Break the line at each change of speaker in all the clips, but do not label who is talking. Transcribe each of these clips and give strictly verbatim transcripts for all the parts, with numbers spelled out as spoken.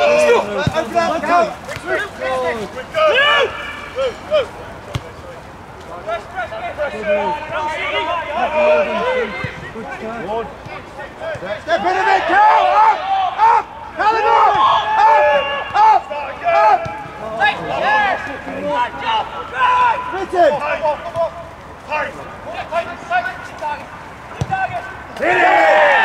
Step in a bit, Cal! Up! Up! Callum, up! Up! Up! Hit him! Hit it!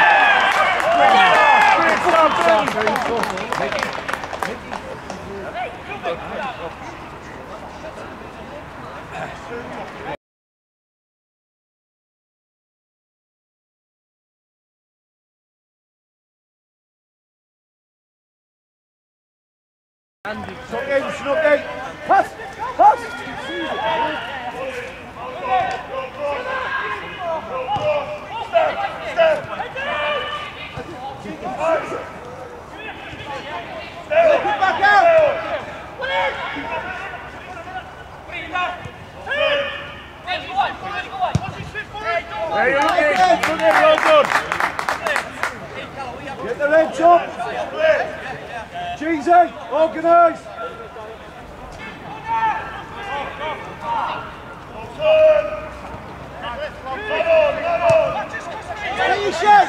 Snook in, snook in. Pass, pass. Look it back out. There you go. Well done. Get the legs up. Cheesy, organise! Get your shot!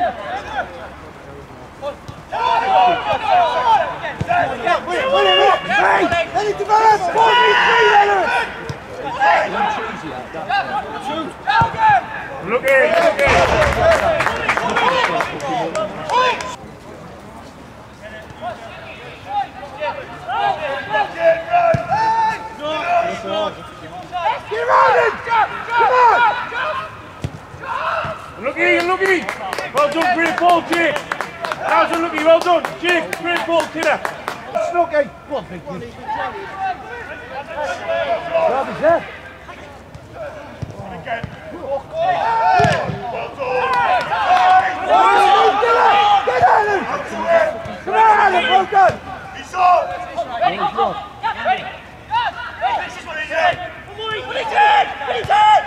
Win it, win it, win it! Hey! Let it develop! four three three, Leonard! Look in, look in! Get around it! Come on! Looky, looky! Well done, great ball, Jake! How's it looking? Well done, Jake! Great ball, kidder! Snooky! Go on, big man! Grab his head! Get out of him! Come on, Adam! Well done! He's on! Ready, go! Ready! This is what he did! What he did! What he did!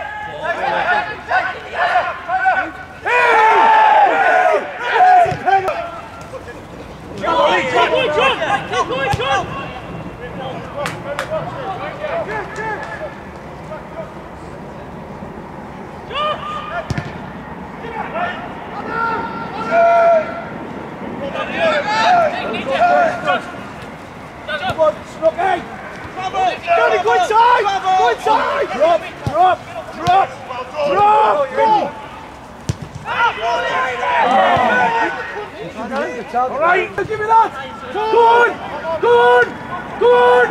Johnny, go inside! Go inside! Drop! Drop! Drop! Drop! Alright, give me that! Go on! Go on! Go on!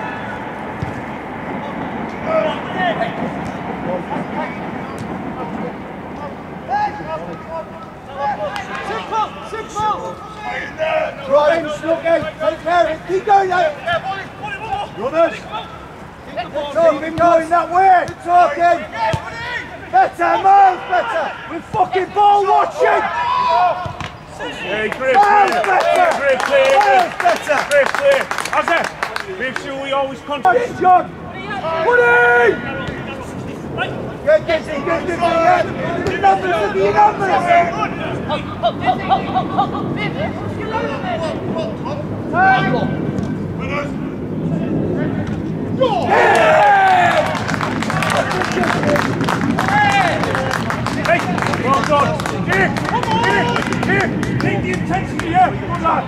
Simple! Simple! Drop in, Snooky! Take care of it! Keep going now! Runners! Keep him going that way! Good talking! Better, Miles, better! We're fucking ball watching!
Yeah, great
Miles,
play!
better!
Great play!
Miles, better!
Great play! How's that? Make sure we always concentrate.
John! Woody! Good, good, good, good, good, good! The numbers, look at your numbers!
Hey, well done. Here, here, here. Take the intensity here. Good lad.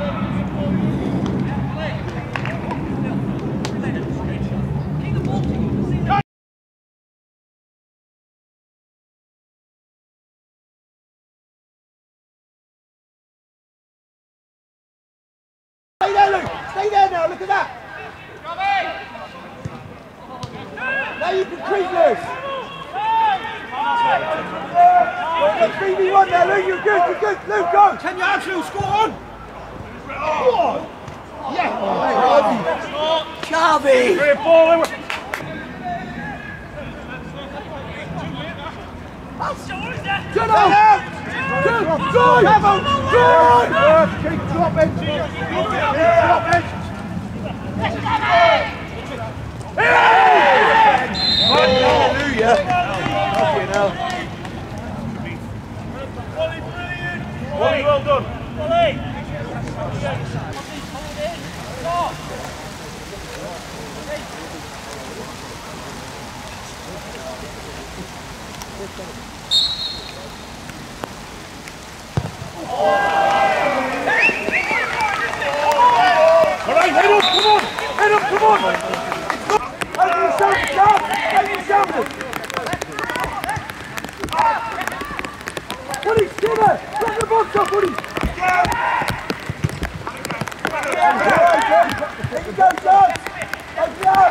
Stay there, Luke. Stay there now. Look at that. Now you can creep loose. three v one there, Luke. You're good. You're good. Luke, go.
Ten yards, Luke. Score on.
Go on. Yeah. Charvey.
Great ball.
Turn out. Good. Good. Good. Keep dropping. Keep dropping. Hallelujah. Fucking hell.
Well done. All right, head up, come on! Head up, come on!
Open your shoulders, John! Open your shoulders! Buddy, stay there! Drop the box up, buddy! There you go, John! Open up!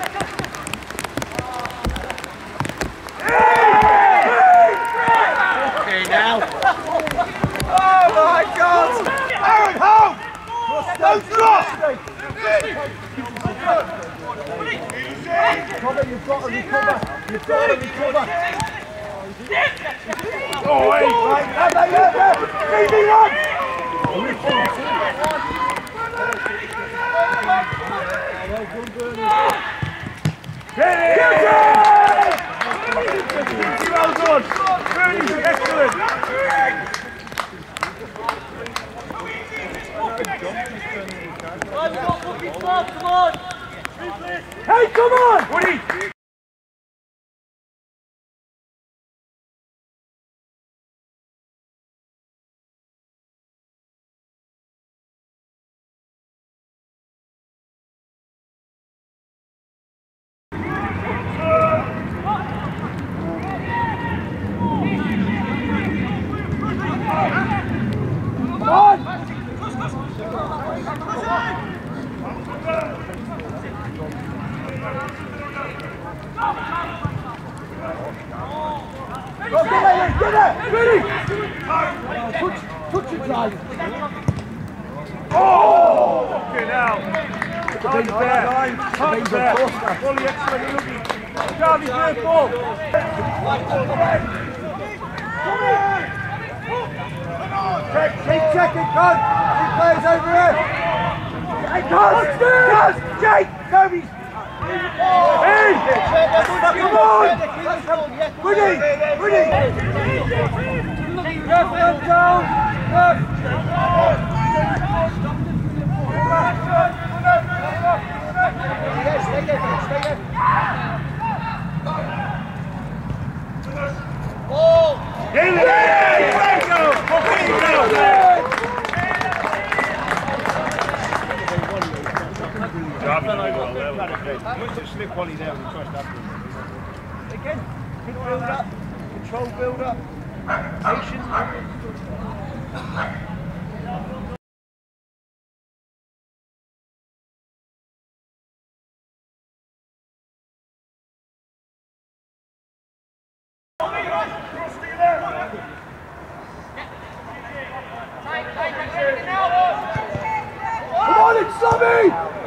Okay, now. Oh my God! Aaron, home! Don't drop! Recover, you've got to recover. You've got to recover.
Oh, hey!
Right, have they hurt you? Easy one!
Well done! Bernie's excellent!
Come on!
Hey, come on!
Woody!
Come on! Go, get there, get there! Ready! Touch, touch it, drive.
Oh! Okay, now.
The
Hands
beans
there.
there.
Hands there. Fully excellent, looking. Garvey's great ball.
Check, keep checking, Cuz. Three players over here. Hey, Cuz! Cuz! Jake! Kobe's! Hey! Come on! Woody! Woody! Yes, let's go! Yes! Stay there, stay there. Ball!
Get it! Go! Okay, go! Slip Wally there and trust afterwards.
Again, good build up, control build up, patience. Come on, it's Sammy!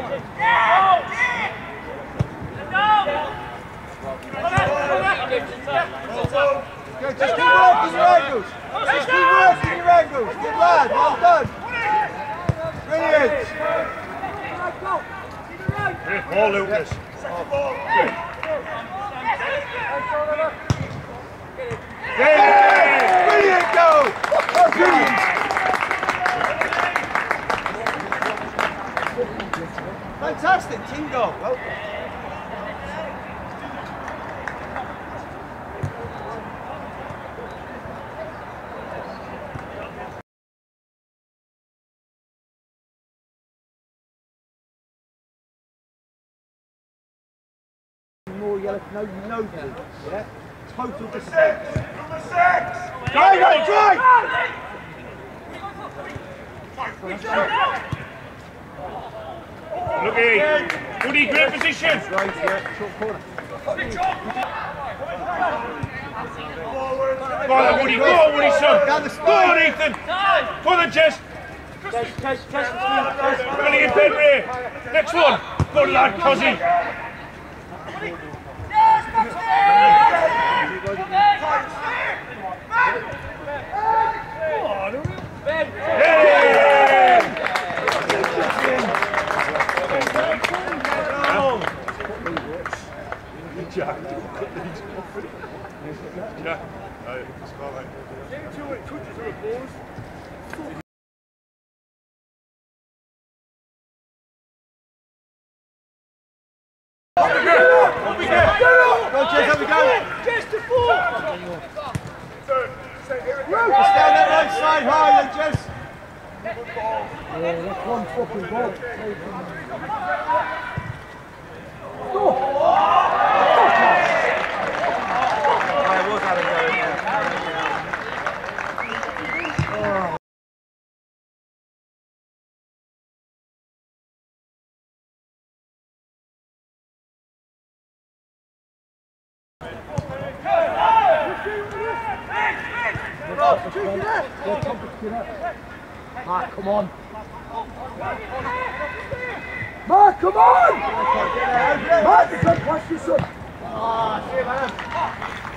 Go, just keep working your angles. Just keep working your angles. Good lad, well done. Brilliant.
Great ball, Lucas.
Yeah. Brilliant goal. Brilliant. Fantastic team goal. Well done. More yellow, no, no blue. Yeah? Total distance.
Number six!
Try, try, try!
Look here. Woody, great position.
Right, yeah, short corner.
Go on, Woody, go on, Woody, son.
Down the
Go
spine.
on, Ethan. Go on, then, Jess. Brilliant, Henry. Next one. Good lad, Cozzy. Jack, Jack, oh, it's got like two twitches or a pause. Go, Jess, have we go?
Just to four!
Just down that right side high then, Jess.
Yeah, that's one fucking ball.
I was having going there.
Mark, come on. Mark, come on! Mark, you can't pass your son.
Ah, see you, man.